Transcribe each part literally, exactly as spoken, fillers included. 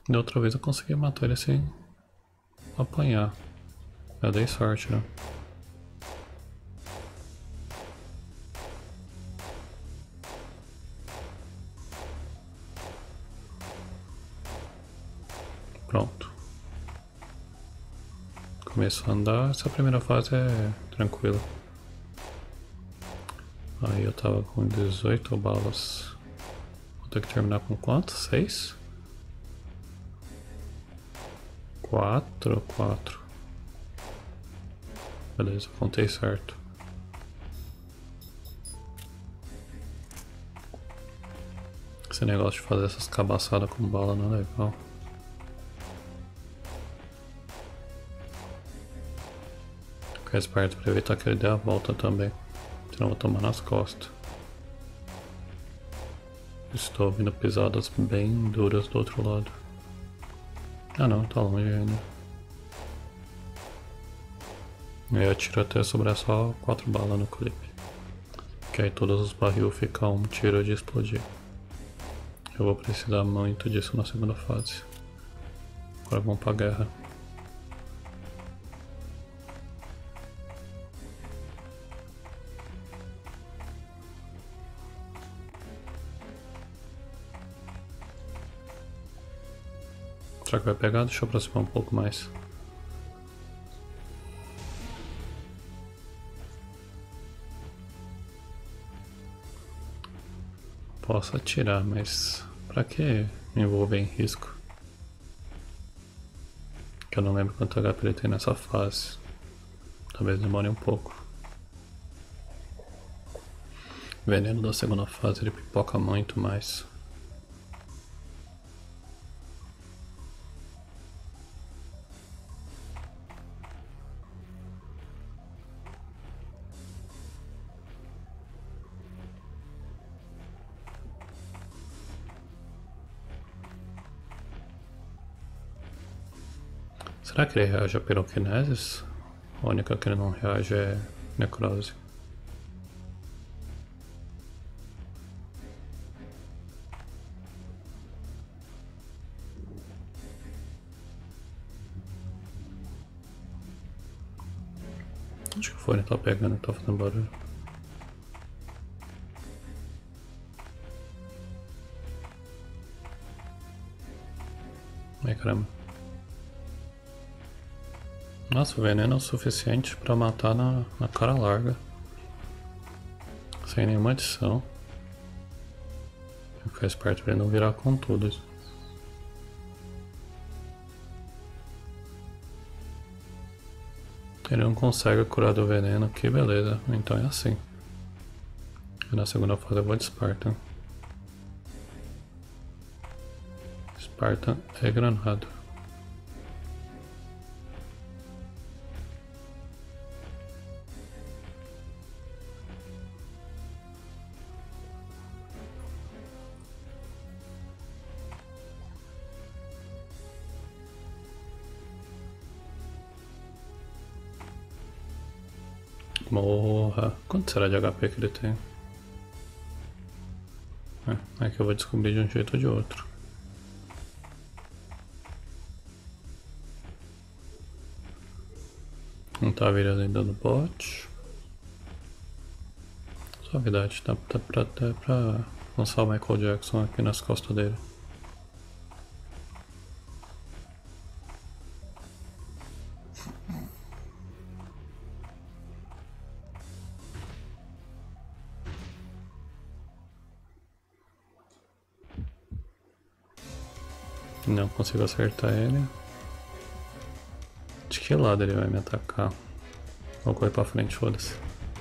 Da outra vez eu consegui matar ele sem apanhar. Eu dei sorte, né? Pronto. Começou a andar, essa primeira fase é tranquila. Aí eu tava com dezoito balas. Vou ter que terminar com quanto? seis? quatro? quatro. Beleza, contei certo. Esse negócio de fazer essas cabaçadas com bala não é legal. Ficar esperto pra evitar que ele dê a volta também. Senão eu vou tomar nas costas. Estou ouvindo pisadas bem duras do outro lado. Ah não, tá longe ainda. Aí eu atiro até sobrar só quatro balas no clipe. Que aí todos os barril ficam um tiro de explodir. Eu vou precisar muito disso na segunda fase. Agora vamos pra guerra. Será que vai pegar? Deixa eu aproximar um pouco mais. Posso atirar, mas pra que me envolver em risco? Que eu não lembro quanto H P ele tem nessa fase. Talvez demore um pouco. O veneno da segunda fase ele pipoca muito mais. Será que ele reage a piroquineses? A única que ele não reage é necrose. Acho que o fone tá pegando e tá fazendo barulho. Ai caramba. Nossa, o veneno é o suficiente pra matar na, na cara larga. Sem nenhuma adição. Tem que ficar esperto pra ele não virar com tudo. Ele não consegue curar do veneno, que beleza. Então é assim. E na segunda fase eu vou de Spartan. Spartan é granada. Morra. Quanto será de H P que ele tem? É, é que eu vou descobrir de um jeito ou de outro. Não tá virando ainda no bot. Suavidade, dá, dá pra, dá pra lançar o Michael Jackson aqui nas costas dele. Não consigo acertar ele. De que lado ele vai me atacar? Vou correr pra frente, foda-se.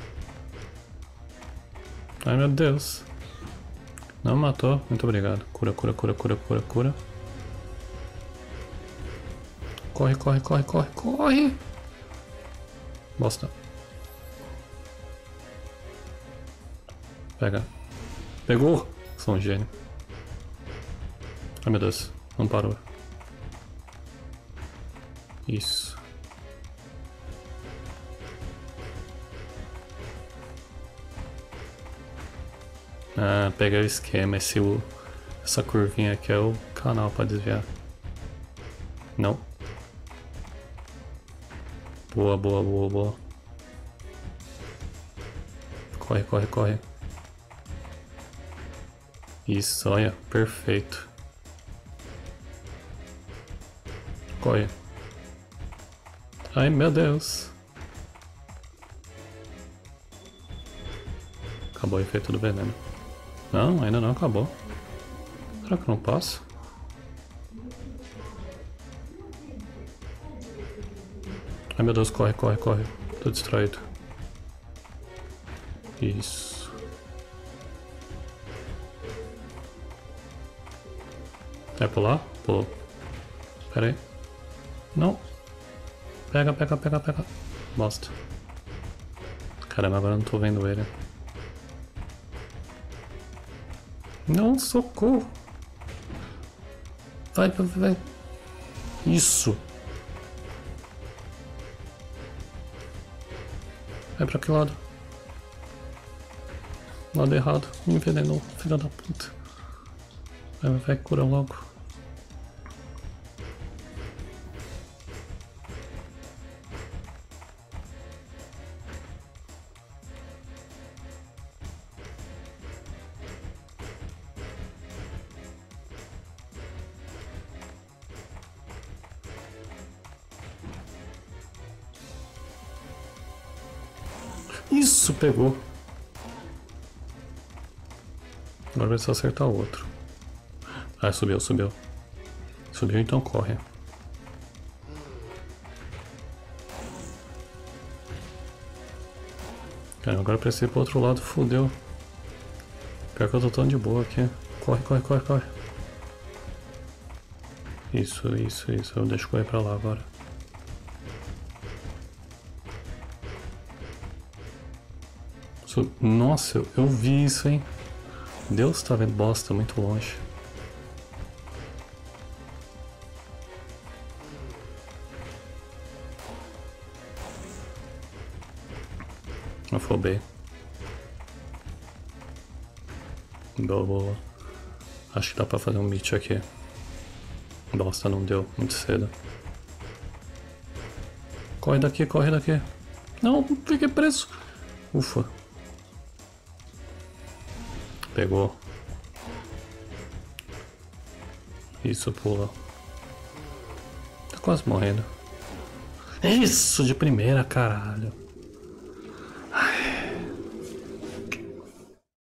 Ai meu Deus. Não matou, muito obrigado. Cura, cura, cura, cura, cura, cura. Corre, corre, corre, corre, corre! Bosta. Pega. Pegou! Sou um gênio. Ai meu Deus, não parou. Isso. Ah, pega o esquema. Esse, essa curvinha aqui é o canal pra desviar. Não. Boa, boa, boa, boa. Corre, corre, corre. Isso, olha, perfeito. Corre. Ai, meu Deus. Acabou o efeito do veneno. Não, ainda não acabou. Será que não passa? Ai, meu Deus, corre, corre, corre. Tô distraído. Isso. É pular? Pulou. Pera aí. Não. Pega, pega, pega, pega. Bosta. Caramba, agora eu não tô vendo ele. Não, socorro. Vai, vai, vai. Isso. Vai pra que lado? Lado errado. Me envenenou, filha da puta. Vai, vai, vai, cura logo. Isso, pegou. Agora vai só acertar o outro. Ah, subiu, subiu. Subiu, então corre. Cara, agora pra ir pro outro lado, fodeu. Pior que eu tô tão de boa aqui. Corre, corre, corre, corre. Isso, isso, isso. Eu deixo correr pra lá agora. Nossa, eu, eu vi isso, hein? Deus tá vendo bosta muito longe. Afobei. Boa, boa. Acho que dá pra fazer um meet aqui. Bosta, não deu. Muito cedo. Corre daqui, corre daqui. Não, fiquei preso. Ufa. Pegou. Isso, pula. Tá quase morrendo. Isso, de primeira, caralho.